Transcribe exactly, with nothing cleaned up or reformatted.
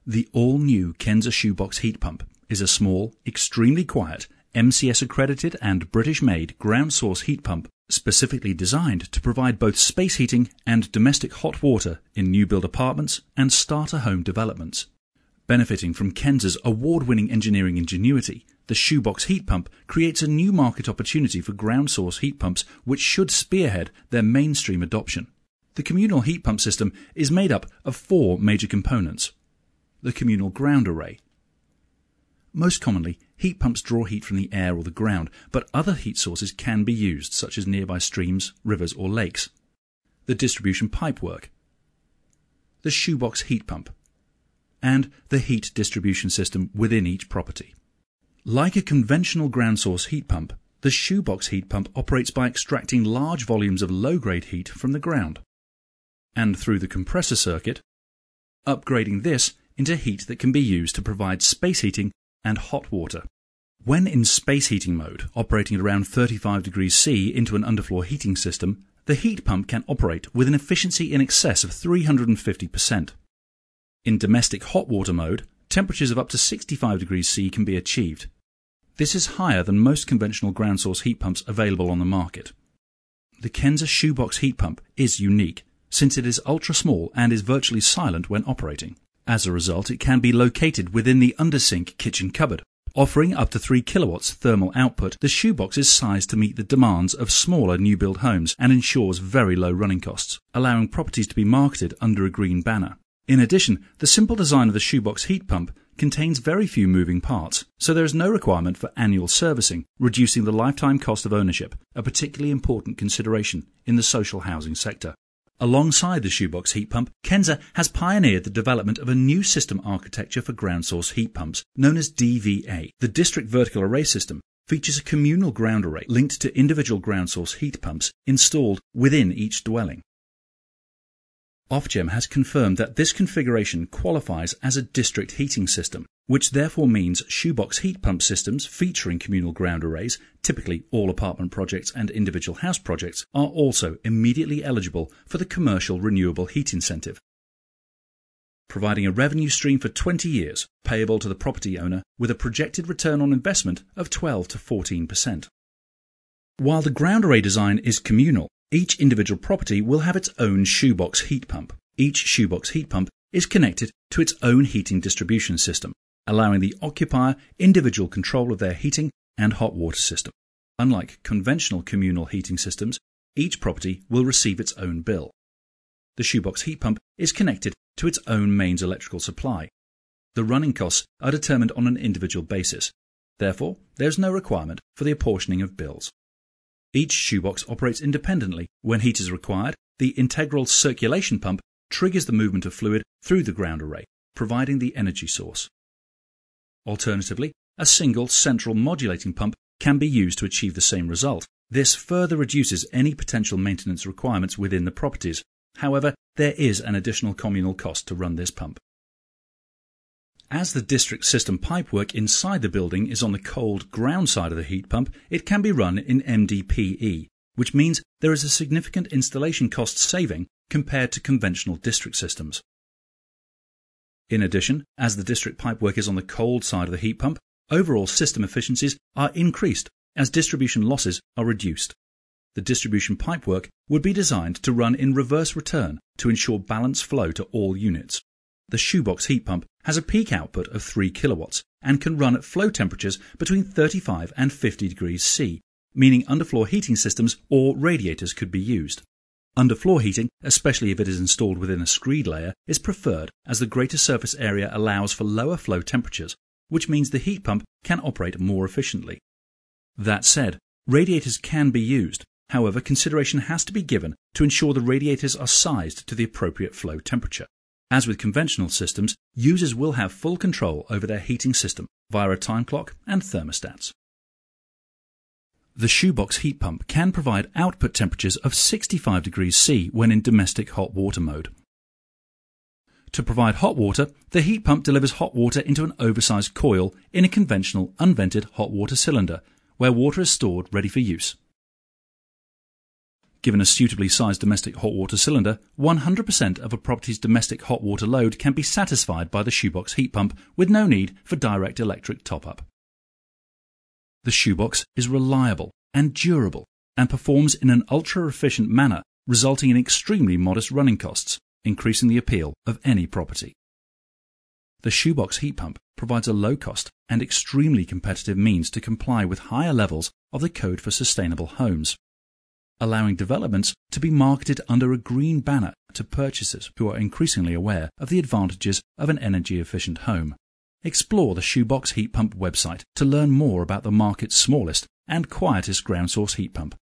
The all-new Kensa Shoebox heat pump is a small, extremely quiet, M C S accredited and British-made ground source heat pump specifically designed to provide both space heating and domestic hot water in new build apartments and starter home developments. Benefiting from Kensa's award-winning engineering ingenuity, the Shoebox heat pump creates a new market opportunity for ground source heat pumps which should spearhead their mainstream adoption. The Communal heat pump system is made up of four major components. The Communal ground array. Most commonly, heat pumps draw heat from the air or the ground, but other heat sources can be used, such as nearby streams, rivers or lakes. The distribution pipework. The Shoebox heat pump. And the heat distribution system within each property. Like a conventional ground source heat pump, the Shoebox heat pump operates by extracting large volumes of low-grade heat from the ground, and through the compressor circuit, upgrading this into heat that can be used to provide space heating and hot water. When in space heating mode, operating at around thirty-five degrees C into an underfloor heating system, the heat pump can operate with an efficiency in excess of three hundred fifty percent. In domestic hot water mode, temperatures of up to sixty-five degrees C can be achieved. This is higher than most conventional ground source heat pumps available on the market. The Kensa Shoebox heat pump is unique, since it is ultra-small and is virtually silent when operating. As a result, it can be located within the undersink kitchen cupboard. Offering up to three kilowatts thermal output, the Shoebox is sized to meet the demands of smaller new build homes and ensures very low running costs, allowing properties to be marketed under a green banner. In addition, the simple design of the Shoebox heat pump contains very few moving parts, so there is no requirement for annual servicing, reducing the lifetime cost of ownership, a particularly important consideration in the social housing sector. Alongside the Shoebox heat pump, Kensa has pioneered the development of a new system architecture for ground source heat pumps, known as D V A. The District Vertical Array System features a communal ground array linked to individual ground source heat pumps installed within each dwelling. Ofgem has confirmed that this configuration qualifies as a district heating system, which therefore means Shoebox heat pump systems featuring communal ground arrays, typically all apartment projects and individual house projects, are also immediately eligible for the commercial renewable heat incentive, providing a revenue stream for twenty years, payable to the property owner with a projected return on investment of twelve to fourteen percent. While the ground array design is communal, each individual property will have its own Shoebox heat pump. Each Shoebox heat pump is connected to its own heating distribution system, allowing the occupier individual control of their heating and hot water system. Unlike conventional communal heating systems, each property will receive its own bill. The Shoebox heat pump is connected to its own mains electrical supply. The running costs are determined on an individual basis. Therefore, there is no requirement for the apportioning of bills. Each Shoebox operates independently. When heat is required, the integral circulation pump triggers the movement of fluid through the ground array, providing the energy source. Alternatively, a single central modulating pump can be used to achieve the same result. This further reduces any potential maintenance requirements within the properties. However, there is an additional communal cost to run this pump. As the district system pipework inside the building is on the cold ground side of the heat pump, it can be run in M D P E, which means there is a significant installation cost saving compared to conventional district systems. In addition, as the district pipework is on the cold side of the heat pump, overall system efficiencies are increased as distribution losses are reduced. The distribution pipework would be designed to run in reverse return to ensure balanced flow to all units. The Shoebox heat pump has a peak output of three kilowatts and can run at flow temperatures between thirty-five and fifty degrees C, meaning underfloor heating systems or radiators could be used. Underfloor heating, especially if it is installed within a screed layer, is preferred as the greater surface area allows for lower flow temperatures, which means the heat pump can operate more efficiently. That said, radiators can be used. However, consideration has to be given to ensure the radiators are sized to the appropriate flow temperature. As with conventional systems, users will have full control over their heating system via a time clock and thermostats. The Shoebox heat pump can provide output temperatures of sixty-five degrees C when in domestic hot water mode. To provide hot water, the heat pump delivers hot water into an oversized coil in a conventional unvented hot water cylinder, where water is stored ready for use. Given a suitably sized domestic hot water cylinder, one hundred percent of a property's domestic hot water load can be satisfied by the Shoebox heat pump with no need for direct electric top-up. The Shoebox is reliable and durable and performs in an ultra-efficient manner, resulting in extremely modest running costs, increasing the appeal of any property. The Shoebox heat pump provides a low-cost and extremely competitive means to comply with higher levels of the Code for Sustainable Homes, allowing developments to be marketed under a green banner to purchasers who are increasingly aware of the advantages of an energy-efficient home. Explore the Shoebox heat pump website to learn more about the market's smallest and quietest ground source heat pump.